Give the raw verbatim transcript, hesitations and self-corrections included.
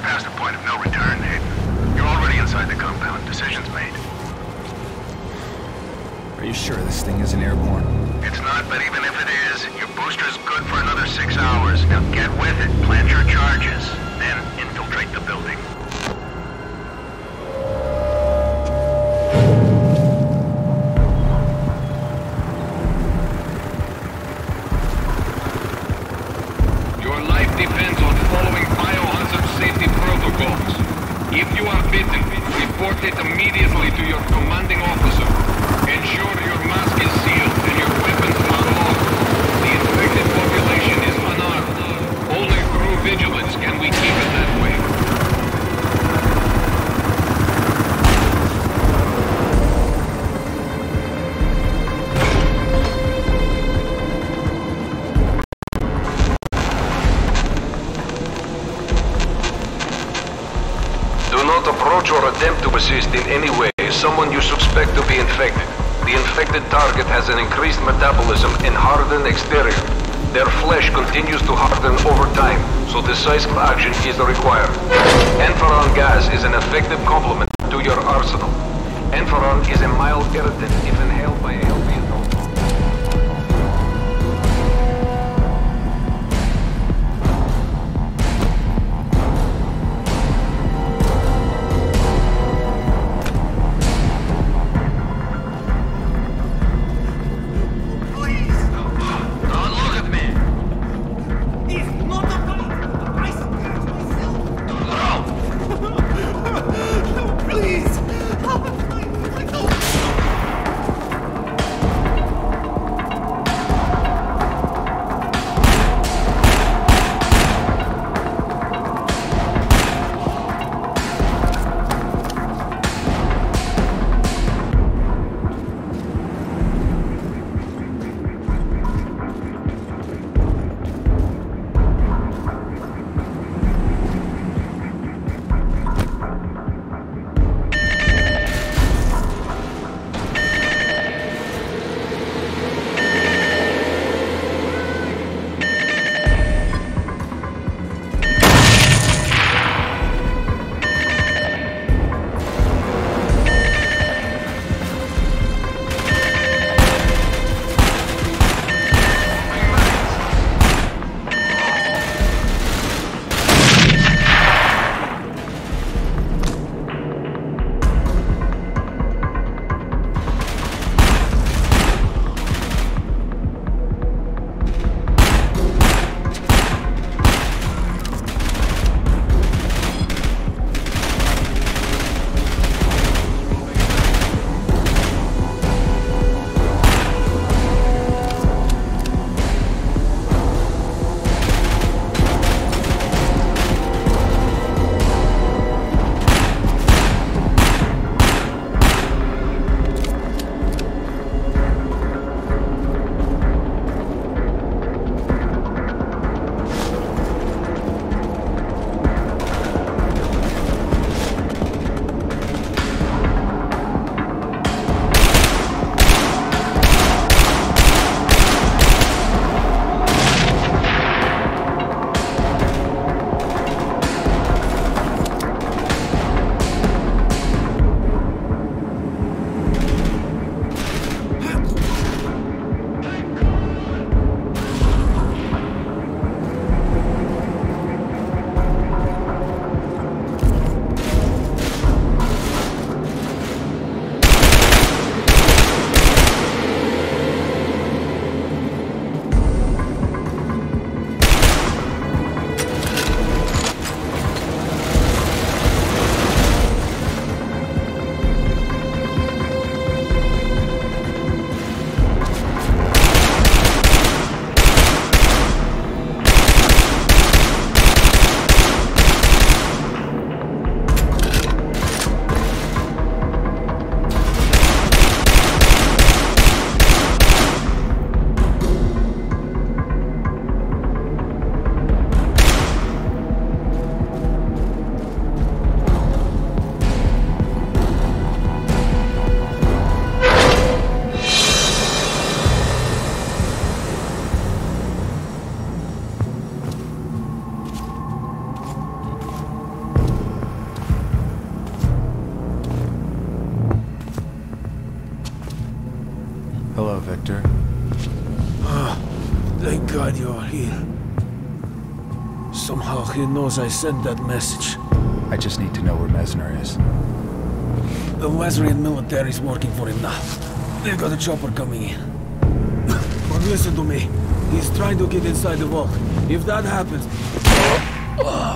past the point of no return, Hayden. You're already inside the compound. Decision's made. Are you sure this thing isn't airborne? It's not, but even if it is, your booster's good for another six hours. Now get with it, plant your charges, then infiltrate the building. Your life depends on following biohazard safety protocols. If you are bitten, report it immediately to your commanding officer. Ensure your mask is sealed and your weapons are locked. The infected population is unarmed. Only through vigilance can we keep it that way. Do not approach or attempt to assist in any way someone you suspect to be infected. The infected target has an increased metabolism and hardened exterior. Their flesh continues to harden over time, so decisive action is required. Enferon gas is an effective complement to your arsenal. Enferon is a mild irritant if inhaled by a healthy adult. Please! Doctor? Ah, thank God you're here. Somehow he knows I sent that message. I just need to know where Mesner is. The Wesleyan military's working for him now. They've got a chopper coming in. But listen to me. He's trying to get inside the vault. If that happens...